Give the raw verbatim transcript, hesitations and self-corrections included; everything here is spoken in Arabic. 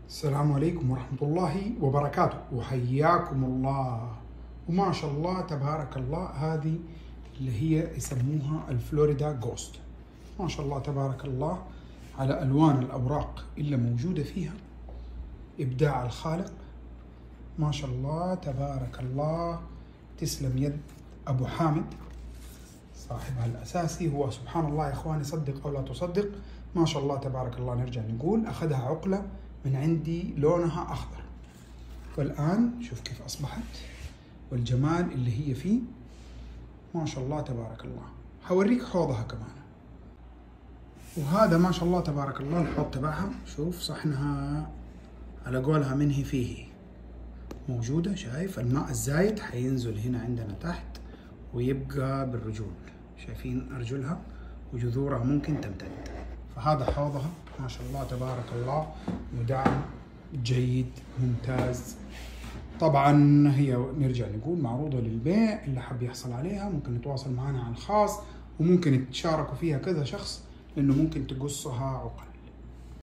السلام عليكم ورحمة الله وبركاته، وحياكم الله. وما شاء الله تبارك الله، هذه اللي هي يسموها الفلوريدا جوست. ما شاء الله تبارك الله على ألوان الأوراق اللي موجودة فيها، إبداع الخالق. ما شاء الله تبارك الله، تسلم يد أبو حامد صاحبها الأساسي. هو سبحان الله يا إخواني، صدق أو لا تصدق، ما شاء الله تبارك الله، نرجع نقول أخذها عقلة من عندي لونها أخضر، والآن شوف كيف أصبحت والجمال اللي هي فيه. ما شاء الله تبارك الله. حوريك حوضها كمان، وهذا ما شاء الله تبارك الله الحوض تبعها. شوف صحنها على قولها من هي فيه موجودة. شايف الماء الزايد حينزل هنا عندنا تحت ويبقى بالرجول. شايفين أرجلها وجذورها ممكن تمتد. فهذا حوضها ما شاء الله تبارك الله، مدعم جيد ممتاز. طبعا هي نرجع نقول معروضة للبيع، اللي حب يحصل عليها ممكن يتواصل معنا على الخاص، وممكن يتشاركوا فيها كذا شخص، لأنه ممكن تقصها عقل.